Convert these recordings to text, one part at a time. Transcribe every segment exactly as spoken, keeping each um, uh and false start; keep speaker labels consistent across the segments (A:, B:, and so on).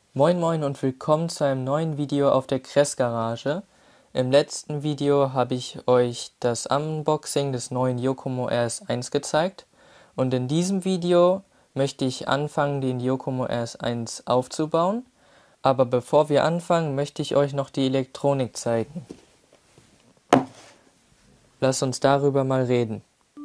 A: Moin Moin und willkommen zu einem neuen Video auf der Kress Garage. Im letzten Video habe ich euch das Unboxing des neuen Yokomo R S eins gezeigt und in diesem Video möchte ich anfangen, den Yokomo R S eins aufzubauen. Aber bevor wir anfangen, möchte ich euch noch die Elektronik zeigen. Lasst uns darüber mal reden.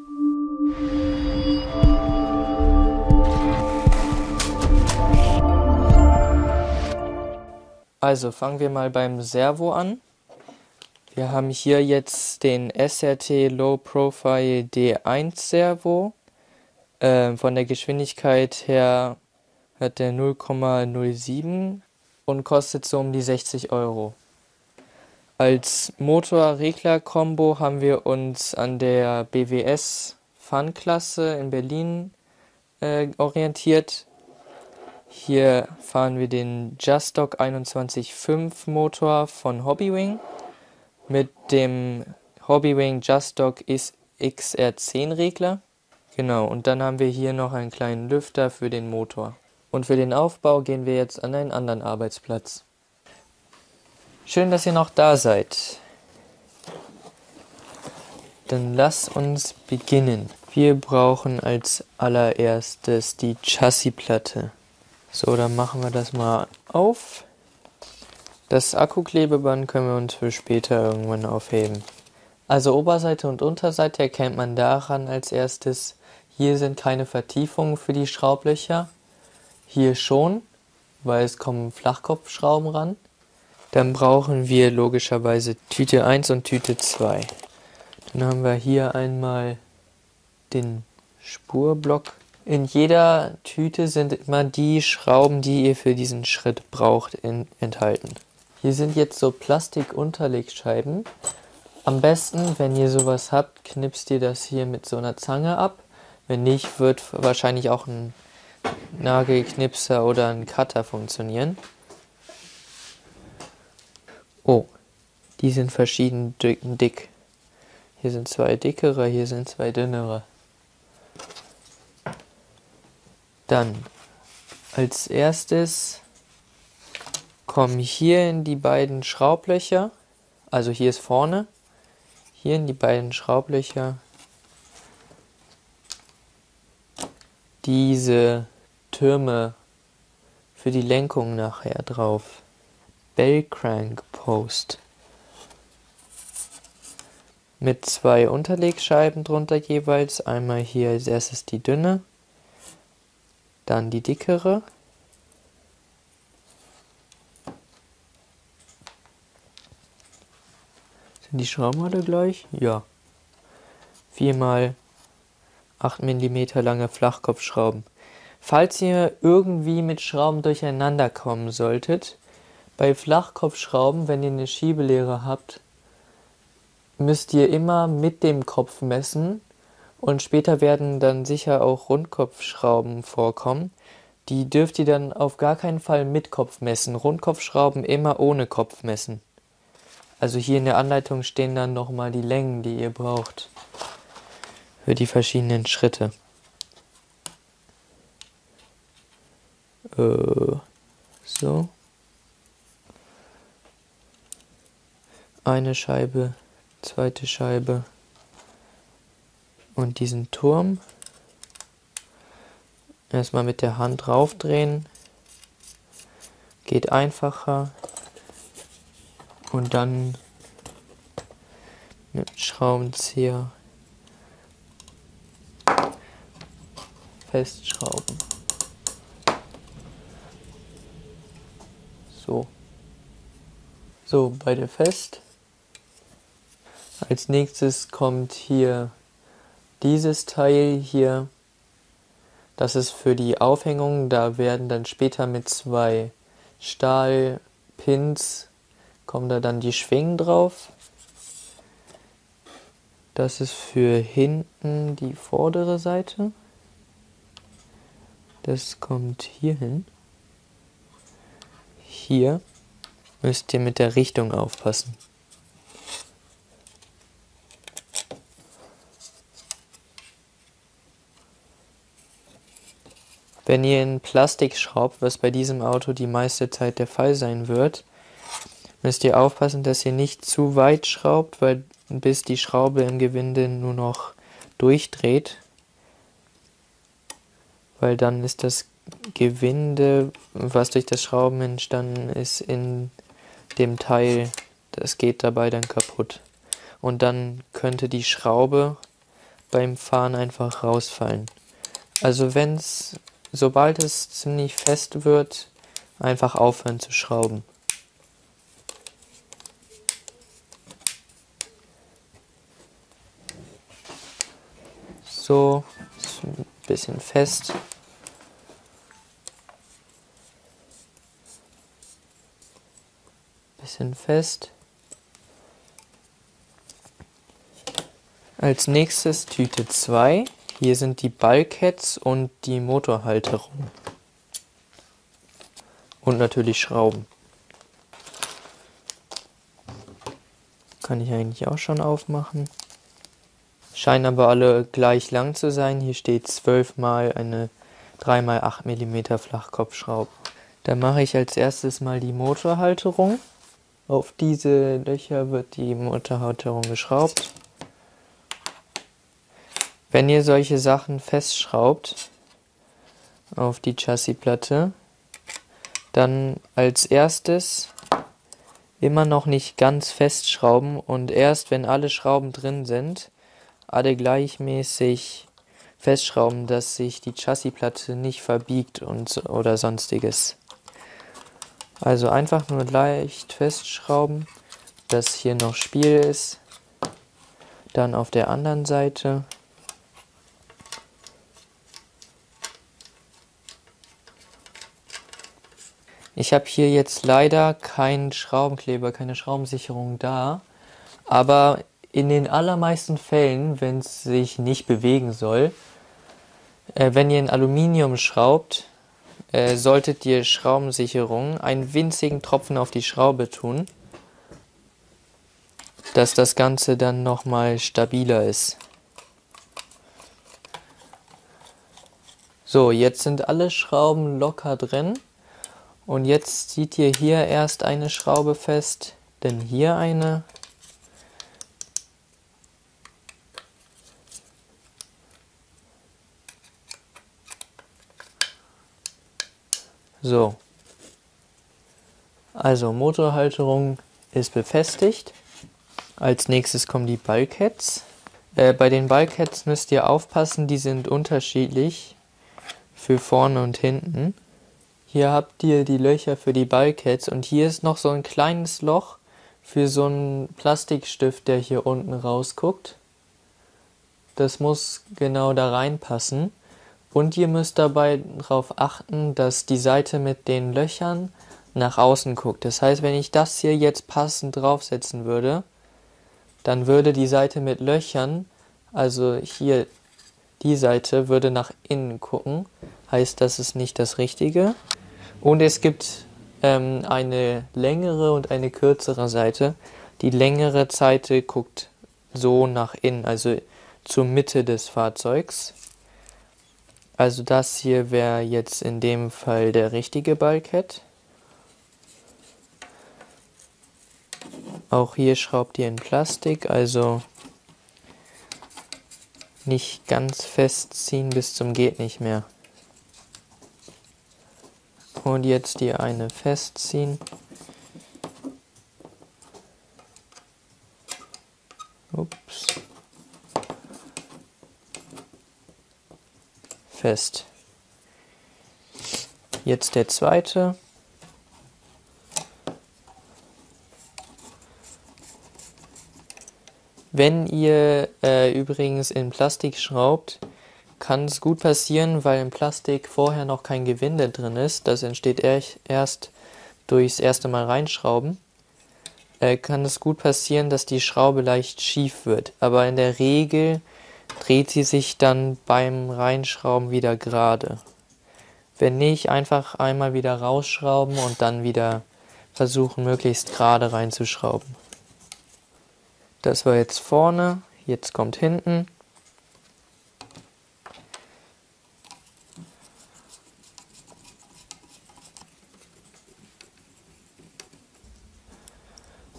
A: Also fangen wir mal beim Servo an. Wir haben hier jetzt den S R T Low Profile D eins Servo. Äh, von der Geschwindigkeit her hat der null Komma null sieben und kostet so um die sechzig Euro. Als Motor-Regler-Kombo haben wir uns an der B W S Fun-Klasse in Berlin äh, orientiert. Hier fahren wir den Justock einundzwanzig Komma fünf Motor von Hobbywing mit dem Hobbywing Justock X R zehn Regler. Genau, und dann haben wir hier noch einen kleinen Lüfter für den Motor. Und für den Aufbau gehen wir jetzt an einen anderen Arbeitsplatz. Schön, dass ihr noch da seid. Dann lasst uns beginnen. Wir brauchen als allererstes die Chassisplatte. So, dann machen wir das mal auf. Das Akkuklebeband können wir uns für später irgendwann aufheben. Also Oberseite und Unterseite erkennt man daran als erstes, hier sind keine Vertiefungen für die Schraublöcher. Hier schon, weil es kommen Flachkopfschrauben ran. Dann brauchen wir logischerweise Tüte eins und Tüte zwei. Dann haben wir hier einmal den Spurblock. In jeder Tüte sind immer die Schrauben, die ihr für diesen Schritt braucht, in, enthalten. Hier sind jetzt so Plastik-Unterlegscheiben. Am besten, wenn ihr sowas habt, knipst ihr das hier mit so einer Zange ab. Wenn nicht, wird wahrscheinlich auch ein Nagelknipser oder ein Cutter funktionieren. Oh, die sind verschieden dick. Hier sind zwei dickere, hier sind zwei dünnere. Dann als erstes kommen hier in die beiden Schraublöcher, also hier ist vorne, hier in die beiden Schraublöcher diese Türme für die Lenkung nachher drauf. Bell Crank Post. Mit zwei Unterlegscheiben drunter jeweils. Einmal hier als erstes die dünne, dann die dickere. Sind die Schrauben alle gleich? Ja. Viermal acht Millimeter lange Flachkopfschrauben. Falls ihr irgendwie mit Schrauben durcheinander kommen solltet, bei Flachkopfschrauben, wenn ihr eine Schiebelehre habt, müsst ihr immer mit dem Kopf messen und später werden dann sicher auch Rundkopfschrauben vorkommen. Die dürft ihr dann auf gar keinen Fall mit Kopf messen. Rundkopfschrauben immer ohne Kopf messen. Also hier in der Anleitung stehen dann nochmal die Längen, die ihr braucht für die verschiedenen Schritte. Äh, so. Eine Scheibe, zweite Scheibe und diesen Turm. Erstmal mit der Hand raufdrehen. Geht einfacher. Und dann mit dem Schraubenzieher festschrauben. So. So, beide fest. Als nächstes kommt hier dieses Teil hier. Das ist für die Aufhängung. Da werden dann später mit zwei Stahlpins kommen da dann die Schwingen drauf. Das ist für hinten die vordere Seite. Das kommt hier hin. Hier müsst ihr mit der Richtung aufpassen. Wenn ihr in Plastik schraubt, was bei diesem Auto die meiste Zeit der Fall sein wird, müsst ihr aufpassen, dass ihr nicht zu weit schraubt, weil bis die Schraube im Gewinde nur noch durchdreht, weil dann ist das Gewinde, was durch das Schrauben entstanden ist, in dem Teil, das geht dabei dann kaputt. Und dann könnte die Schraube beim Fahren einfach rausfallen. Also wenn's, sobald es ziemlich fest wird, einfach aufhören zu schrauben. So, ist ein bisschen fest. Bisschen fest. Als nächstes Tüte zwei. Hier sind die Bulkheads und die Motorhalterung. Und natürlich Schrauben. Kann ich eigentlich auch schon aufmachen. Scheinen aber alle gleich lang zu sein. Hier steht zwölf mal eine drei mal acht Millimeter Flachkopfschraube. Da mache ich als erstes mal die Motorhalterung. Auf diese Löcher wird die Motorhalterung geschraubt. Wenn ihr solche Sachen festschraubt auf die Chassisplatte, dann als erstes immer noch nicht ganz festschrauben und erst wenn alle Schrauben drin sind, alle gleichmäßig festschrauben, dass sich die Chassisplatte nicht verbiegt und oder sonstiges. Also einfach nur leicht festschrauben, dass hier noch Spiel ist. Dann auf der anderen Seite. Ich habe hier jetzt leider keinen Schraubenkleber, keine Schraubensicherung da, aber in den allermeisten Fällen, wenn es sich nicht bewegen soll, äh, wenn ihr in Aluminium schraubt, äh, solltet ihr Schraubensicherung einen winzigen Tropfen auf die Schraube tun, dass das Ganze dann nochmal stabiler ist. So, jetzt sind alle Schrauben locker drin. Und jetzt zieht ihr hier erst eine Schraube fest, dann hier eine. So. Also Motorhalterung ist befestigt. Als nächstes kommen die Bulkheads. Äh, bei den Bulkheads müsst ihr aufpassen, die sind unterschiedlich für vorne und hinten. Hier habt ihr die Löcher für die Bulkheads und hier ist noch so ein kleines Loch für so einen Plastikstift, der hier unten rausguckt. Das muss genau da reinpassen. Und ihr müsst dabei darauf achten, dass die Seite mit den Löchern nach außen guckt. Das heißt, wenn ich das hier jetzt passend draufsetzen würde, dann würde die Seite mit Löchern, also hier die Seite, würde nach innen gucken. Heißt, das ist nicht das Richtige. Und es gibt ähm, eine längere und eine kürzere Seite. Die längere Seite guckt so nach innen, also zur Mitte des Fahrzeugs. Also das hier wäre jetzt in dem Fall der richtige Bulkhead. Auch hier schraubt ihr in Plastik, also nicht ganz festziehen bis zum geht nicht mehr. Und jetzt die eine festziehen. Ups. Fest. Jetzt der zweite. Wenn ihr äh, übrigens in Plastik schraubt, kann es gut passieren, weil im Plastik vorher noch kein Gewinde drin ist, das entsteht erst durchs erste Mal reinschrauben, äh, kann es gut passieren, dass die Schraube leicht schief wird. Aber in der Regel dreht sie sich dann beim Reinschrauben wieder gerade. Wenn nicht, einfach einmal wieder rausschrauben und dann wieder versuchen, möglichst gerade reinzuschrauben. Das war jetzt vorne, jetzt kommt hinten.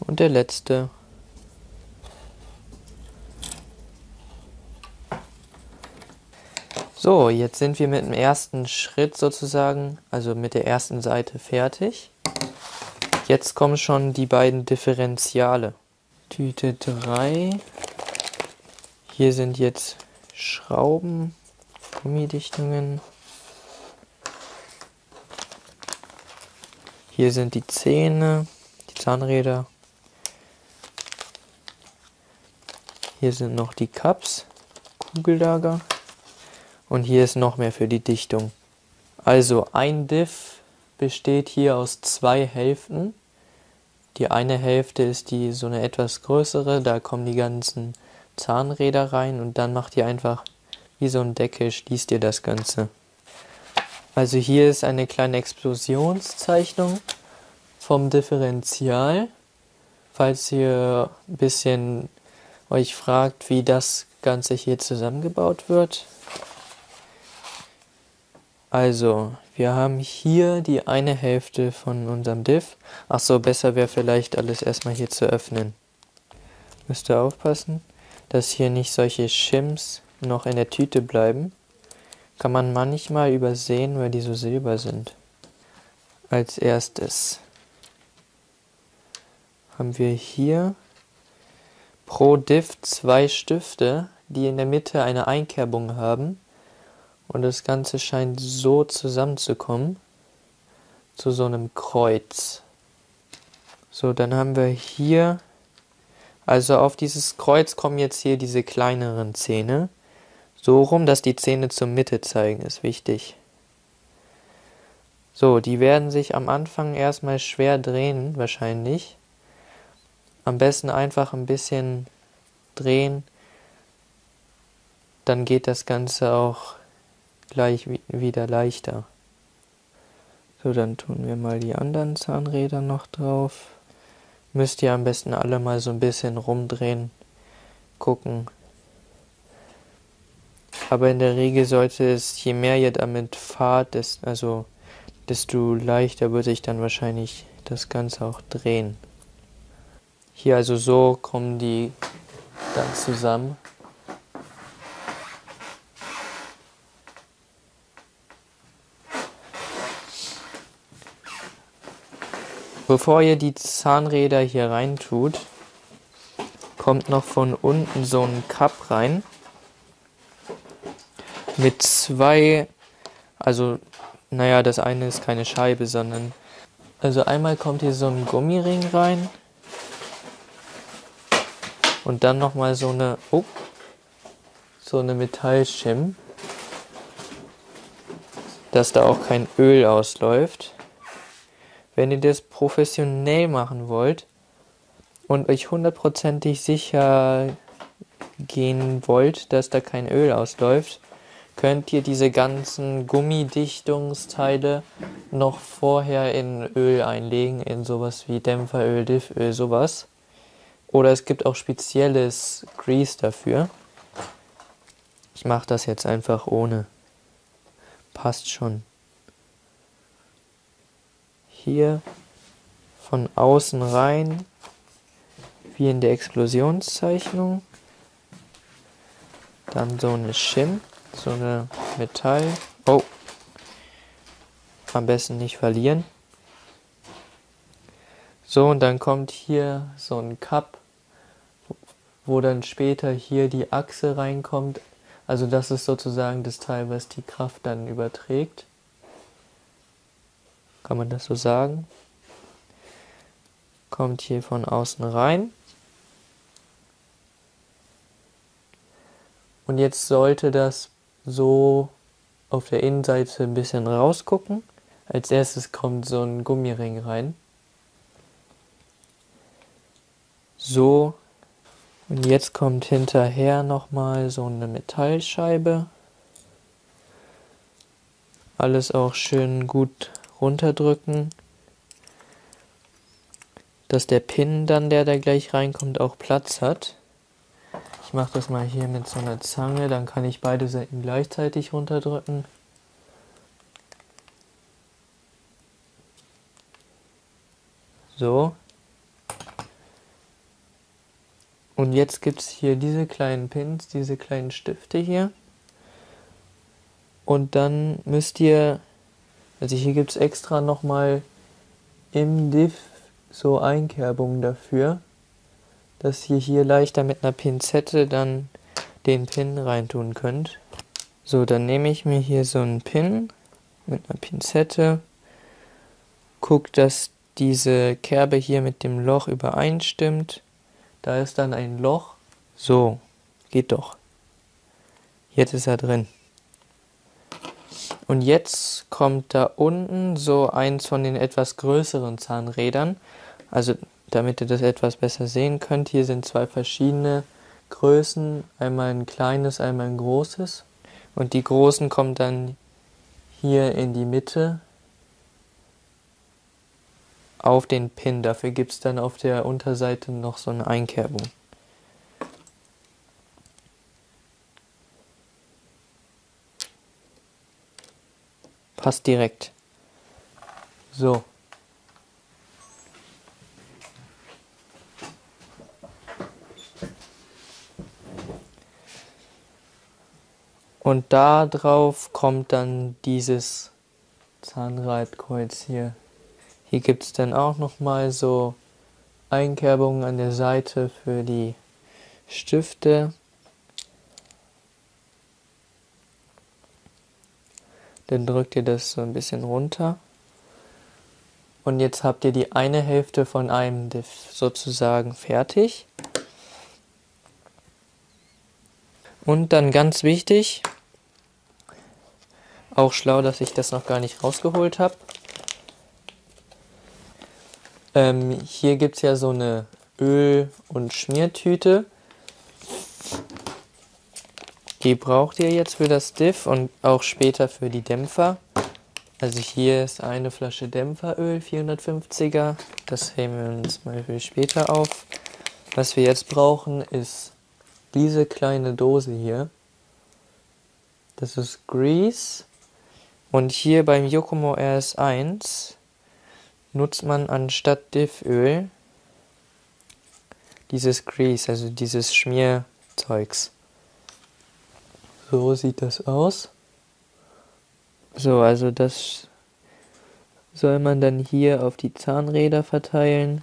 A: Und der letzte. So, jetzt sind wir mit dem ersten Schritt sozusagen, also mit der ersten Seite fertig. Jetzt kommen schon die beiden Differentiale. Tüte drei. Hier sind jetzt Schrauben, Gummidichtungen. Hier sind die Zähne, die Zahnräder. Hier sind noch die Cups, Kugellager. Und hier ist noch mehr für die Dichtung. Also ein Diff besteht hier aus zwei Hälften. Die eine Hälfte ist die so eine etwas größere, da kommen die ganzen Zahnräder rein und dann macht ihr einfach wie so ein Deckel, schließt ihr das Ganze. Also hier ist eine kleine Explosionszeichnung vom Differential. Falls ihr ein bisschen euch fragt, wie das Ganze hier zusammengebaut wird. Also, wir haben hier die eine Hälfte von unserem Diff. Achso, besser wäre vielleicht alles erstmal hier zu öffnen. Müsst ihr aufpassen, dass hier nicht solche Shims noch in der Tüte bleiben. Kann man manchmal übersehen, weil die so silber sind. Als erstes haben wir hier pro Diff zwei Stifte, die in der Mitte eine Einkerbung haben. Und das Ganze scheint so zusammenzukommen, zu so einem Kreuz. So, dann haben wir hier, also auf dieses Kreuz kommen jetzt hier diese kleineren Zähne. So rum, dass die Zähne zur Mitte zeigen, ist wichtig. So, die werden sich am Anfang erstmal schwer drehen, wahrscheinlich. Am besten einfach ein bisschen drehen, dann geht das Ganze auch gleich wieder leichter. So, dann tun wir mal die anderen Zahnräder noch drauf. Müsst ihr am besten alle mal so ein bisschen rumdrehen, gucken. Aber in der Regel sollte es, je mehr ihr damit fahrt, des, also desto leichter wird sich dann wahrscheinlich das Ganze auch drehen. Hier also so kommen die dann zusammen. Bevor ihr die Zahnräder hier rein tut, kommt noch von unten so ein Cup rein. Mit zwei, also, naja, das eine ist keine Scheibe, sondern, also einmal kommt hier so ein Gummiring rein. Und dann nochmal so eine, oh, so eine Metallschim, dass da auch kein Öl ausläuft. Wenn ihr das professionell machen wollt und euch hundertprozentig sicher gehen wollt, dass da kein Öl ausläuft, könnt ihr diese ganzen Gummidichtungsteile noch vorher in Öl einlegen, in sowas wie Dämpferöl, Difföl, sowas. Oder es gibt auch spezielles Grease dafür. Ich mache das jetzt einfach ohne. Passt schon. Hier von außen rein, wie in der Explosionszeichnung. Dann so eine Shim, so eine Metall. Oh, am besten nicht verlieren. So, und dann kommt hier so ein Cup, wo dann später hier die Achse reinkommt. Also das ist sozusagen das Teil, was die Kraft dann überträgt. Kann man das so sagen? Kommt hier von außen rein. Und jetzt sollte das so auf der Innenseite ein bisschen rausgucken. Als erstes kommt so ein Gummiring rein. So. Und jetzt kommt hinterher nochmal so eine Metallscheibe. Alles auch schön gut runterdrücken, dass der Pin dann, der da gleich reinkommt, auch Platz hat. Ich mache das mal hier mit so einer Zange, dann kann ich beide Seiten gleichzeitig runterdrücken. So. Und jetzt gibt es hier diese kleinen Pins, diese kleinen Stifte hier. Und dann müsst ihr, also hier gibt es extra nochmal im Diff so Einkerbungen dafür, dass ihr hier leichter mit einer Pinzette dann den Pin reintun könnt. So, dann nehme ich mir hier so einen Pin mit einer Pinzette, gucke, dass diese Kerbe hier mit dem Loch übereinstimmt. Da ist dann ein Loch. So, geht doch. Jetzt ist er drin. Und jetzt kommt da unten so eins von den etwas größeren Zahnrädern. Also damit ihr das etwas besser sehen könnt, hier sind zwei verschiedene Größen. Einmal ein kleines, einmal ein großes. Und die großen kommen dann hier in die Mitte auf den Pin. Dafür gibt es dann auf der Unterseite noch so eine Einkerbung. Passt direkt. So. Und da drauf kommt dann dieses Zahnradkreuz hier. Hier gibt es dann auch nochmal so Einkerbungen an der Seite für die Stifte. Dann drückt ihr das so ein bisschen runter. Und jetzt habt ihr die eine Hälfte von einem Diff sozusagen fertig. Und dann ganz wichtig, auch schlau, dass ich das noch gar nicht rausgeholt habe. Ähm, hier gibt es ja so eine Öl- und Schmiertüte. Die braucht ihr jetzt für das Diff und auch später für die Dämpfer. Also hier ist eine Flasche Dämpferöl, vierhundertfünfziger. Das heben wir uns mal für später auf. Was wir jetzt brauchen, ist diese kleine Dose hier. Das ist Grease. Und hier beim Yokomo R S eins nutzt man anstatt Difföl dieses Grease, also dieses Schmierzeugs. So sieht das aus. So, also das soll man dann hier auf die Zahnräder verteilen.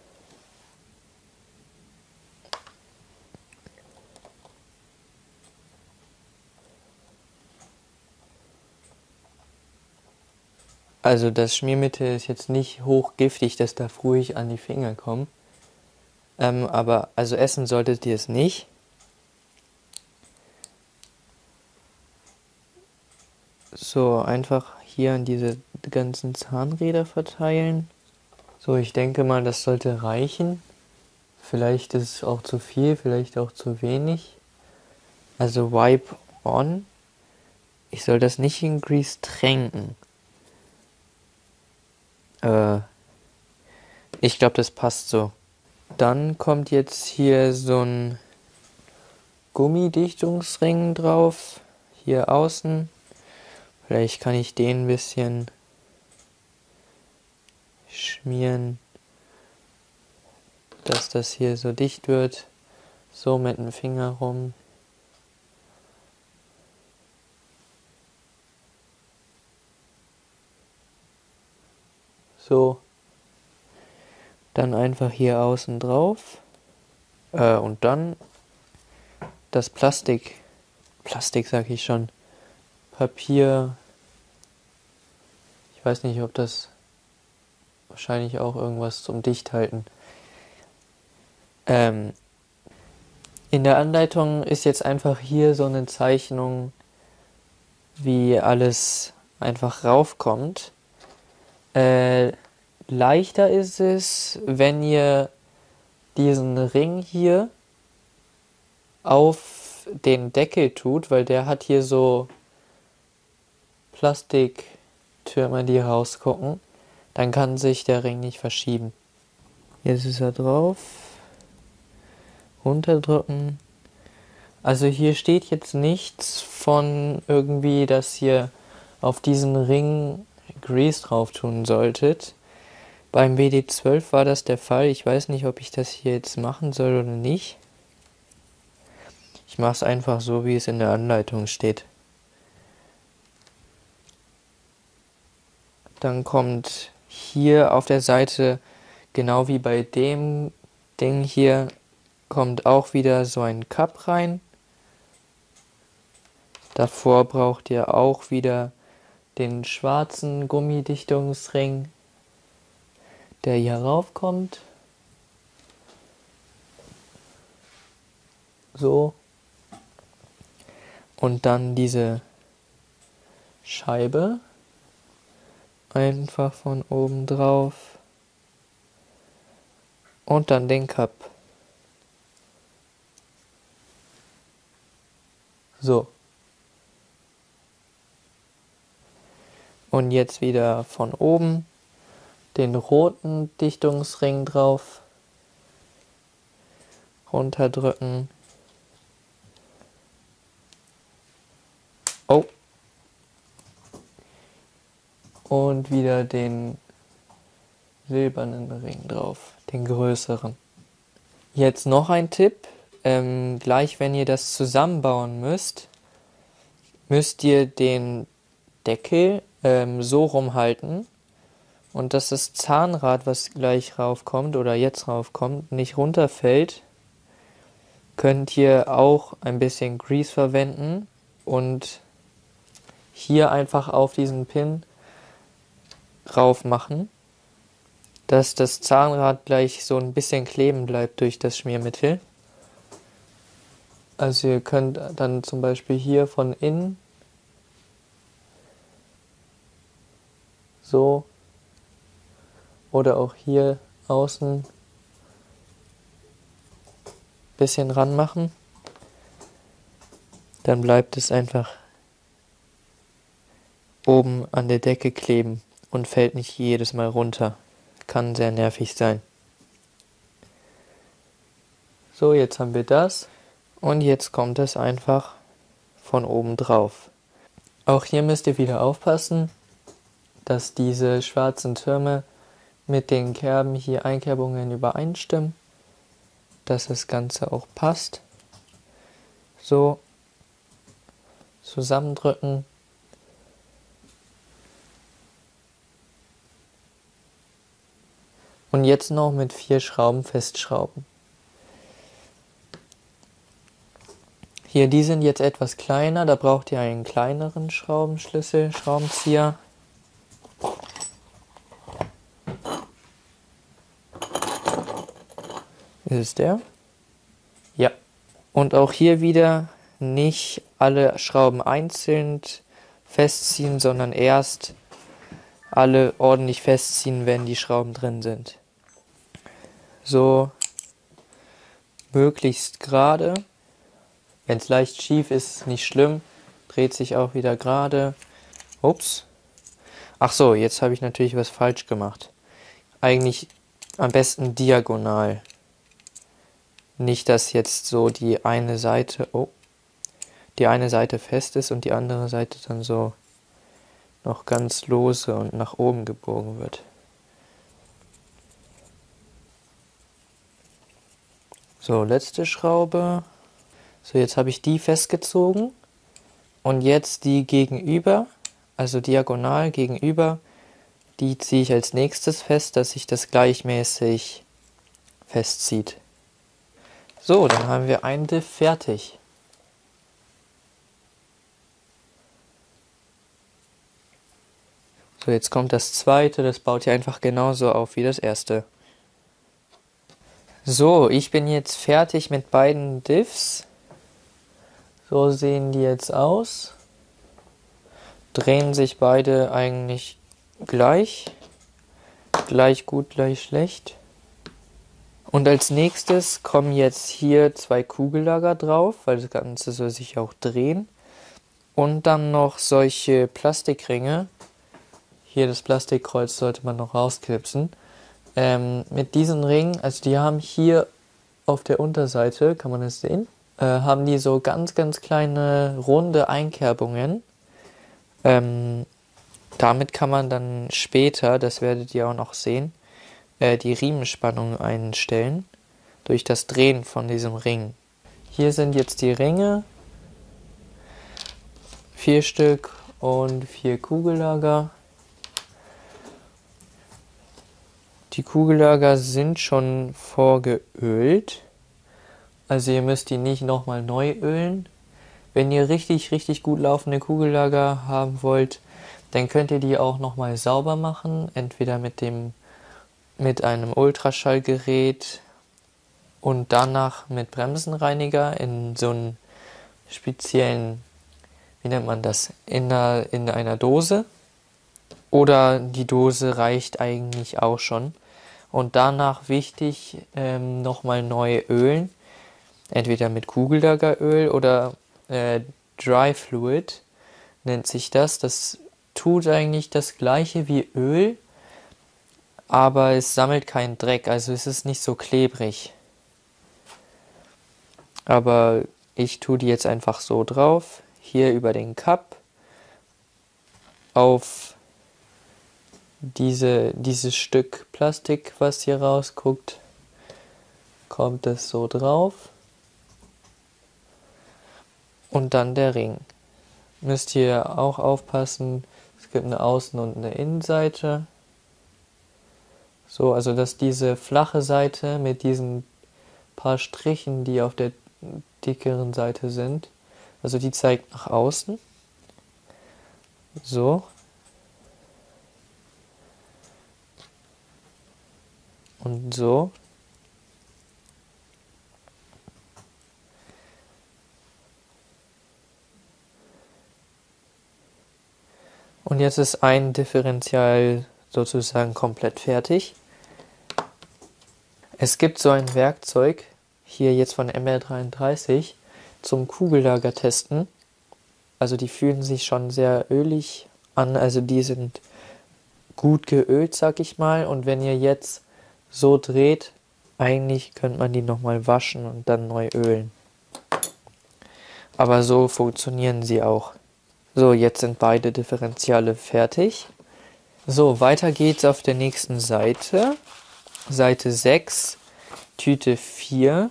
A: Also das Schmiermittel ist jetzt nicht hochgiftig, das darf ruhig an die Finger kommen. Ähm, aber also essen solltet ihr es nicht. So, einfach hier an diese ganzen Zahnräder verteilen. So, ich denke mal, das sollte reichen. Vielleicht ist es auch zu viel, vielleicht auch zu wenig. Also Wipe on. Ich soll das nicht in Grease tränken. Äh, ich glaube, das passt so. Dann kommt jetzt hier so ein Gummidichtungsring drauf. Hier außen. Vielleicht kann ich den ein bisschen schmieren, dass das hier so dicht wird. So mit dem Finger rum. So. Dann einfach hier außen drauf. Äh, und dann das Plastik. Plastik sag ich schon. Papier. Ich weiß nicht, ob das wahrscheinlich auch irgendwas zum Dichthalten. Ähm, in der Anleitung ist jetzt einfach hier so eine Zeichnung, wie alles einfach raufkommt. Äh, leichter ist es, wenn ihr diesen Ring hier auf den Deckel tut, weil der hat hier so Plastiktürme, die rausgucken. Dann kann sich der Ring nicht verschieben. Jetzt ist er drauf. Runterdrücken. Also hier steht jetzt nichts von irgendwie, dass ihr auf diesen Ring Grease drauf tun solltet. Beim W D zwölf war das der Fall. Ich weiß nicht, ob ich das hier jetzt machen soll oder nicht. Ich mache es einfach so, wie es in der Anleitung steht. Dann kommt hier auf der Seite, genau wie bei dem Ding hier, kommt auch wieder so ein Cup rein. Davor braucht ihr auch wieder den schwarzen Gummidichtungsring, der hier raufkommt. So. Und dann diese Scheibe. Einfach von oben drauf. Und dann den Cup. So. Und jetzt wieder von oben den roten Dichtungsring drauf. Runterdrücken. Oh. Und wieder den silbernen Ring drauf, den größeren. Jetzt noch ein Tipp. Ähm, gleich wenn ihr das zusammenbauen müsst, müsst ihr den Deckel ähm, so rumhalten und dass das Zahnrad, was gleich raufkommt oder jetzt raufkommt, nicht runterfällt. Könnt ihr auch ein bisschen Grease verwenden und hier einfach auf diesen Pin rauf machen, dass das Zahnrad gleich so ein bisschen kleben bleibt durch das Schmiermittel. Also ihr könnt dann zum Beispiel hier von innen so oder auch hier außen ein bisschen ranmachen. Dann bleibt es einfach oben an der Decke kleben und fällt nicht jedes Mal runter. Kann sehr nervig sein. So, jetzt haben wir das. Und jetzt kommt es einfach von oben drauf. Auch hier müsst ihr wieder aufpassen, dass diese schwarzen Türme mit den Kerben hier, Einkerbungen übereinstimmen. Dass das Ganze auch passt. So. Zusammendrücken. Und jetzt noch mit vier Schrauben festschrauben. Hier, die sind jetzt etwas kleiner, da braucht ihr einen kleineren Schraubenschlüssel, Schraubenzieher. Ist es der? Ja. Und auch hier wieder nicht alle Schrauben einzeln festziehen, sondern erst alle ordentlich festziehen, wenn die Schrauben drin sind. So möglichst gerade. Wenn es leicht schief ist, ist nicht schlimm. Dreht sich auch wieder gerade. Ups. Ach so, jetzt habe ich natürlich was falsch gemacht. Eigentlich am besten diagonal. Nicht, dass jetzt so die eine Seite, oh, die eine Seite fest ist und die andere Seite dann so noch ganz lose und nach oben gebogen wird. So, letzte Schraube. So, jetzt habe ich die festgezogen und jetzt die gegenüber, also diagonal gegenüber, die ziehe ich als nächstes fest, dass sich das gleichmäßig festzieht. So, dann haben wir ein Diff fertig. So, jetzt kommt das zweite, das baut ihr einfach genauso auf wie das erste. So, ich bin jetzt fertig mit beiden Diffs. So sehen die jetzt aus. Drehen sich beide eigentlich gleich. Gleich gut, gleich schlecht. Und als nächstes kommen jetzt hier zwei Kugellager drauf, weil das Ganze soll sich auch drehen. Und dann noch solche Plastikringe. Hier das Plastikkreuz sollte man noch rausknipsen. Ähm, mit diesen Ringen, also die haben hier auf der Unterseite, kann man das sehen, äh, haben die so ganz, ganz kleine runde Einkerbungen. Ähm, damit kann man dann später, das werdet ihr auch noch sehen, äh, die Riemenspannung einstellen durch das Drehen von diesem Ring. Hier sind jetzt die Ringe. Vier Stück und vier Kugellager. Die Kugellager sind schon vorgeölt. Also ihr müsst die nicht nochmal neu ölen. Wenn ihr richtig, richtig gut laufende Kugellager haben wollt, dann könnt ihr die auch nochmal sauber machen. Entweder mit dem mit einem Ultraschallgerät und danach mit Bremsenreiniger in so einem speziellen, wie nennt man das, in einer, in einer Dose. Oder die Dose reicht eigentlich auch schon. Und danach wichtig, ähm, nochmal neu ölen. Entweder mit Kugellageröl oder äh, Dry Fluid nennt sich das. Das tut eigentlich das gleiche wie Öl, aber es sammelt keinen Dreck, also es ist nicht so klebrig. Aber ich tue die jetzt einfach so drauf, hier über den Cup, auf diese, dieses Stück Plastik, was hier rausguckt, kommt es so drauf. Und dann der Ring. Müsst ihr auch aufpassen, es gibt eine Außen- und eine Innenseite. So, also dass diese flache Seite mit diesen paar Strichen, die auf der dickeren Seite sind, also die zeigt nach außen. So. Und so. Und jetzt ist ein Differential sozusagen komplett fertig. Es gibt so ein Werkzeug, hier jetzt von M R dreiunddreißig, zum Kugellager testen. Also die fühlen sich schon sehr ölig an, also die sind gut geölt, sag ich mal. Und wenn ihr jetzt so dreht, eigentlich könnte man die nochmal waschen und dann neu ölen. Aber so funktionieren sie auch. So, jetzt sind beide Differentiale fertig. So, weiter geht's auf der nächsten Seite. Seite sechs, Tüte vier.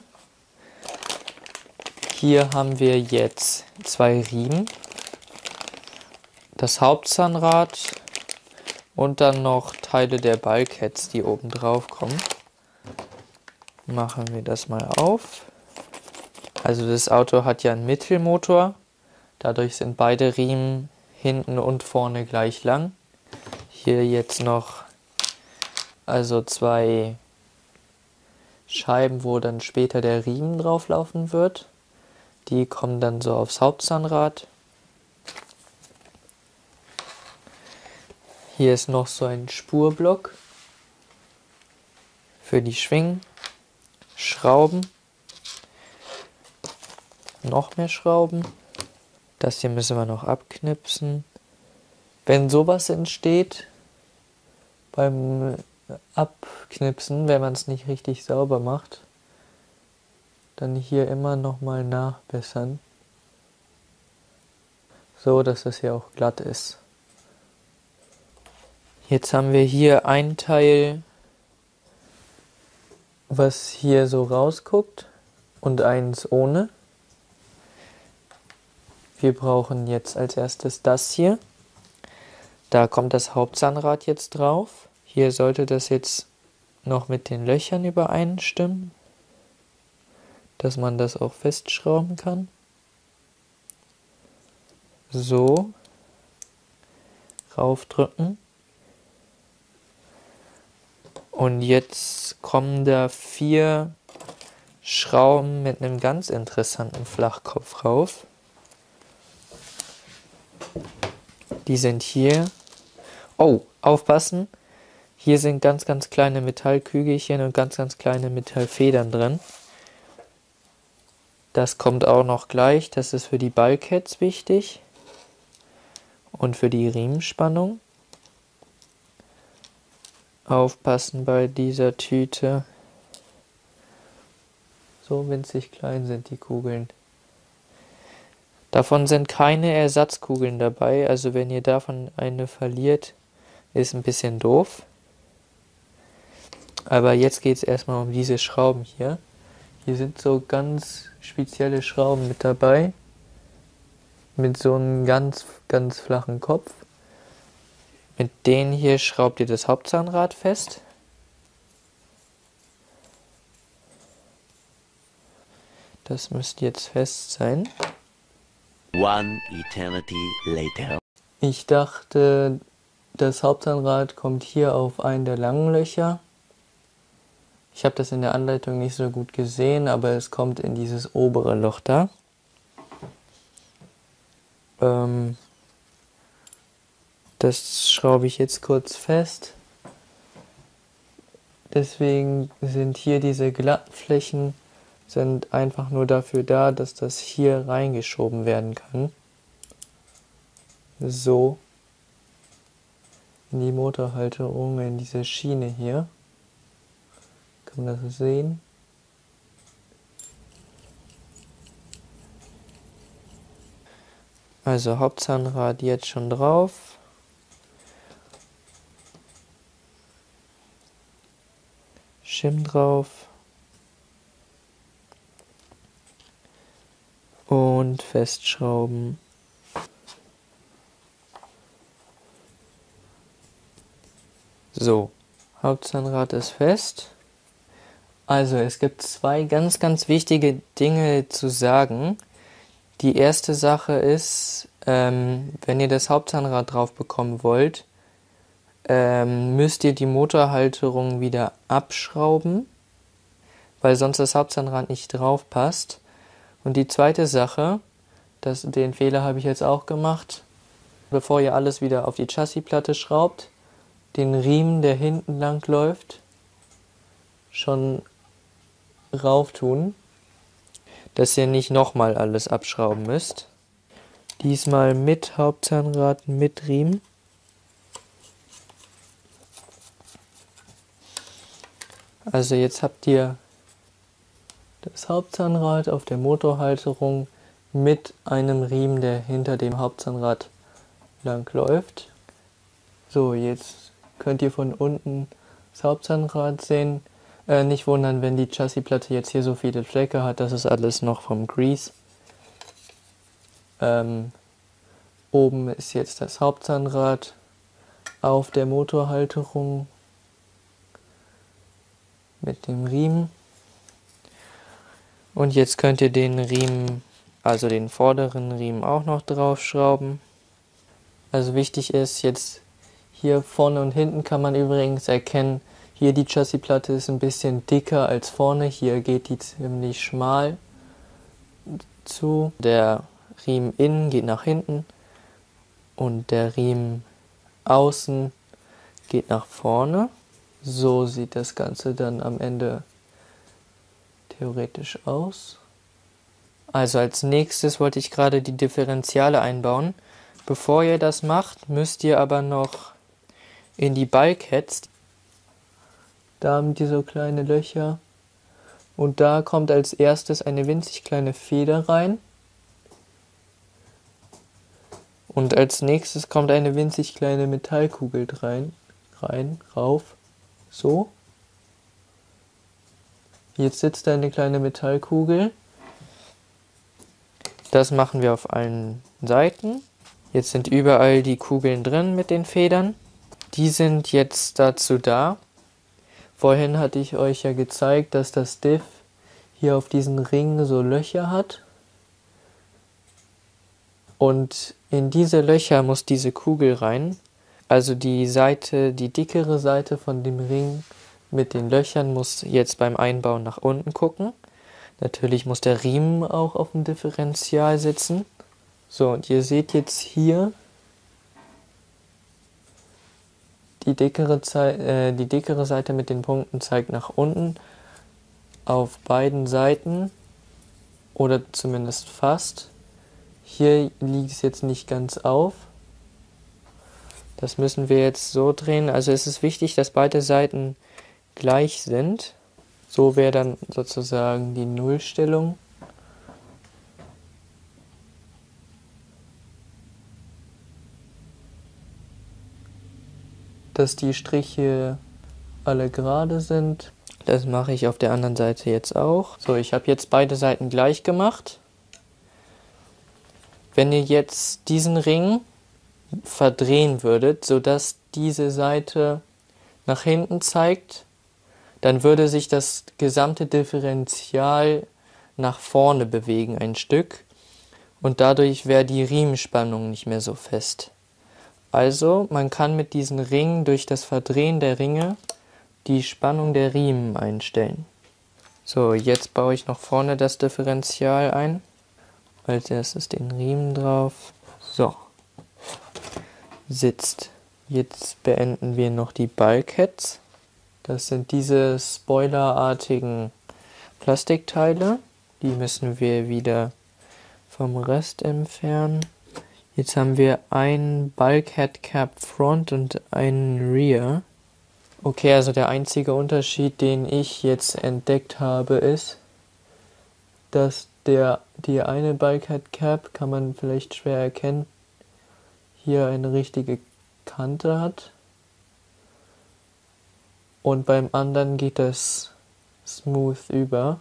A: Hier haben wir jetzt zwei Riemen, das Hauptzahnrad und dann noch Teile der Bulkheads, die oben drauf kommen. Machen wir das mal auf. Also das Auto hat ja einen Mittelmotor. Dadurch sind beide Riemen hinten und vorne gleich lang. Hier jetzt noch also zwei Scheiben, wo dann später der Riemen drauflaufen wird. Die kommen dann so aufs Hauptzahnrad. Hier ist noch so ein Spurblock für die Schwingen, Schrauben, noch mehr Schrauben. Das hier müssen wir noch abknipsen. Wenn sowas entsteht beim Abknipsen, wenn man es nicht richtig sauber macht, dann hier immer nochmal nachbessern, so dass das hier auch glatt ist. Jetzt haben wir hier ein Teil, was hier so rausguckt und eins ohne. Wir brauchen jetzt als erstes das hier. Da kommt das Hauptzahnrad jetzt drauf. Hier sollte das jetzt noch mit den Löchern übereinstimmen, dass man das auch festschrauben kann. So. Raufdrücken. Und jetzt kommen da vier Schrauben mit einem ganz interessanten Flachkopf rauf. Die sind hier. Oh, aufpassen. Hier sind ganz, ganz kleine Metallkügelchen und ganz, ganz kleine Metallfedern drin. Das kommt auch noch gleich. Das ist für die Bulkheads wichtig. Und für die Riemenspannung. Aufpassen bei dieser Tüte. So winzig klein sind die Kugeln. Davon sind keine Ersatzkugeln dabei, also wenn ihr davon eine verliert, ist ein bisschen doof. Aber jetzt geht es erstmal um diese Schrauben hier. Hier sind so ganz spezielle Schrauben mit dabei. Mit so einem ganz, ganz flachen Kopf. Mit denen hier schraubt ihr das Hauptzahnrad fest. Das müsste jetzt fest sein.
B: One eternity later.
A: Ich dachte, das Hauptzahnrad kommt hier auf einen der langen Löcher. Ich habe das in der Anleitung nicht so gut gesehen, aber es kommt in dieses obere Loch da. Ähm, das schraube ich jetzt kurz fest. Deswegen sind hier diese glatten Flächen sind einfach nur dafür da, dass das hier reingeschoben werden kann. So. In die Motorhalterung, in diese Schiene hier. Kann man das sehen? Also Hauptzahnrad jetzt schon drauf. Schirm drauf. Und festschrauben. So, Hauptzahnrad ist fest. Also es gibt zwei ganz, ganz wichtige Dinge zu sagen. Die erste Sache ist, ähm, wenn ihr das Hauptzahnrad drauf bekommen wollt, ähm, müsst ihr die Motorhalterung wieder abschrauben, weil sonst das Hauptzahnrad nicht drauf passt. Und die zweite Sache, das, den Fehler habe ich jetzt auch gemacht, bevor ihr alles wieder auf die Chassisplatte schraubt, den Riemen, der hinten lang läuft, schon rauf tun, dass ihr nicht nochmal alles abschrauben müsst. Diesmal mit Hauptzahnrad, mit Riemen. Also jetzt habt ihr das Hauptzahnrad auf der Motorhalterung mit einem Riemen, der hinter dem Hauptzahnrad lang läuft. So, jetzt könnt ihr von unten das Hauptzahnrad sehen. Äh, nicht wundern, wenn die Chassisplatte jetzt hier so viele Flecke hat, das ist alles noch vom Grease. Ähm, oben ist jetzt das Hauptzahnrad auf der Motorhalterung mit dem Riemen. Und jetzt könnt ihr den Riemen, also den vorderen Riemen auch noch draufschrauben. Also wichtig ist jetzt, hier vorne und hinten kann man übrigens erkennen, hier die Chassisplatte ist ein bisschen dicker als vorne, hier geht die ziemlich schmal zu. Der Riemen innen geht nach hinten und der Riemen außen geht nach vorne. So sieht das Ganze dann am Ende theoretisch aus. Also als nächstes wollte ich gerade die Differentiale einbauen. Bevor ihr das macht, müsst ihr aber noch in die Bulkheads. Da haben die so kleine Löcher. Und da kommt als erstes eine winzig kleine Feder rein. Und als nächstes kommt eine winzig kleine Metallkugel rein, rein, rauf. So. Jetzt sitzt da eine kleine Metallkugel. Das machen wir auf allen Seiten. Jetzt sind überall die Kugeln drin mit den Federn. Die sind jetzt dazu da. Vorhin hatte ich euch ja gezeigt, dass das Diff hier auf diesen Ringen so Löcher hat. Und in diese Löcher muss diese Kugel rein. Also die Seite, die dickere Seite von dem Ring mit den Löchern muss jetzt beim Einbauen nach unten gucken. Natürlich muss der Riemen auch auf dem Differential sitzen. So, und ihr seht jetzt hier, die dickere, äh, die dickere Seite mit den Punkten zeigt nach unten auf beiden Seiten oder zumindest fast. Hier liegt es jetzt nicht ganz auf. Das müssen wir jetzt so drehen. Also es ist wichtig, dass beide Seiten gleich sind. So wäre dann sozusagen die Nullstellung. Dass die Striche alle gerade sind. Das mache ich auf der anderen Seite jetzt auch. So, ich habe jetzt beide Seiten gleich gemacht. Wenn ihr jetzt diesen Ring verdrehen würdet, sodass diese Seite nach hinten zeigt, dann würde sich das gesamte Differential nach vorne bewegen ein Stück und dadurch wäre die Riemenspannung nicht mehr so fest. Also man kann mit diesen Ringen durch das Verdrehen der Ringe die Spannung der Riemen einstellen. So, jetzt baue ich noch vorne das Differential ein. Als erstes den Riemen drauf. So. Sitzt. Jetzt beenden wir noch die Bulkheads. Das sind diese spoilerartigen Plastikteile. Die müssen wir wieder vom Rest entfernen. Jetzt haben wir einen Bulkhead Cap Front und einen Rear. Okay, also der einzige Unterschied, den ich jetzt entdeckt habe, ist, dass der, die eine Bulkhead Cap, kann man vielleicht schwer erkennen, hier eine richtige Kante hat. Und beim anderen geht das smooth über.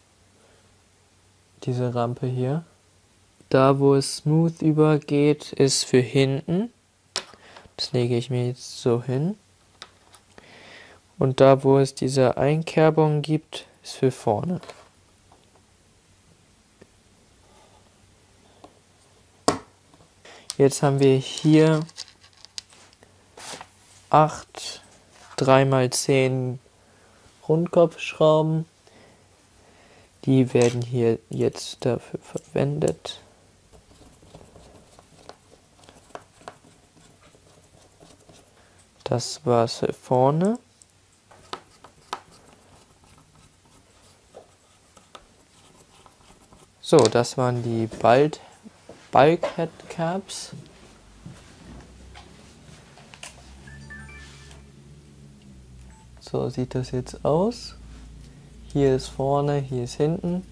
A: Diese Rampe hier. Da, wo es smooth übergeht, ist für hinten. Das lege ich mir jetzt so hin. Und da, wo es diese Einkerbung gibt, ist für vorne. Jetzt haben wir hier acht drei mal zehn Rundkopfschrauben. Die werden hier jetzt dafür verwendet. Das war's für vorne. So, das waren die Bald Bulkhead Caps. So sieht das jetzt aus. Hier ist vorne, hier ist hinten.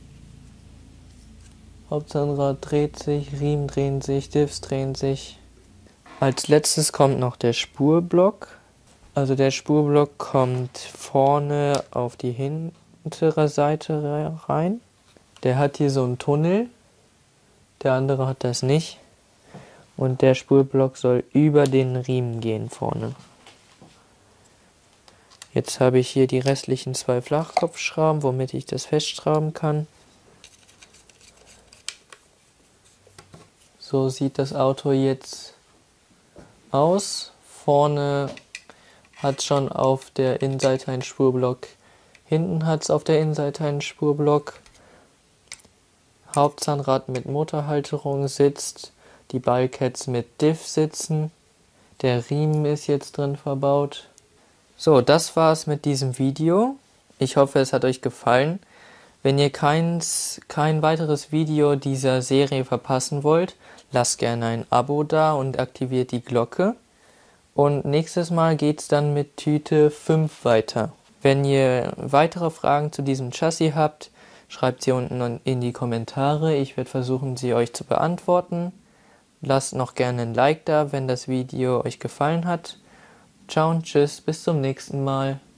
A: Hauptzahnrad dreht sich, Riemen drehen sich, Diffs drehen sich. Als letztes kommt noch der Spurblock. Also der Spurblock kommt vorne auf die hintere Seite rein. Der hat hier so einen Tunnel. Der andere hat das nicht. Und der Spurblock soll über den Riemen gehen vorne. Jetzt habe ich hier die restlichen zwei Flachkopfschrauben, womit ich das festschrauben kann. So sieht das Auto jetzt aus. Vorne hat schon auf der Innenseite einen Spurblock. Hinten hat es auf der Innenseite einen Spurblock. Hauptzahnrad mit Motorhalterung sitzt. Die Bulkheads mit Diff sitzen. Der Riemen ist jetzt drin verbaut. So, das war's mit diesem Video. Ich hoffe, es hat euch gefallen. Wenn ihr keins, kein weiteres Video dieser Serie verpassen wollt, lasst gerne ein Abo da und aktiviert die Glocke. Und nächstes Mal geht's dann mit Tüte fünf weiter. Wenn ihr weitere Fragen zu diesem Chassis habt, schreibt sie unten in die Kommentare. Ich werde versuchen, sie euch zu beantworten. Lasst noch gerne ein Like da, wenn das Video euch gefallen hat. Ciao und tschüss, bis zum nächsten Mal.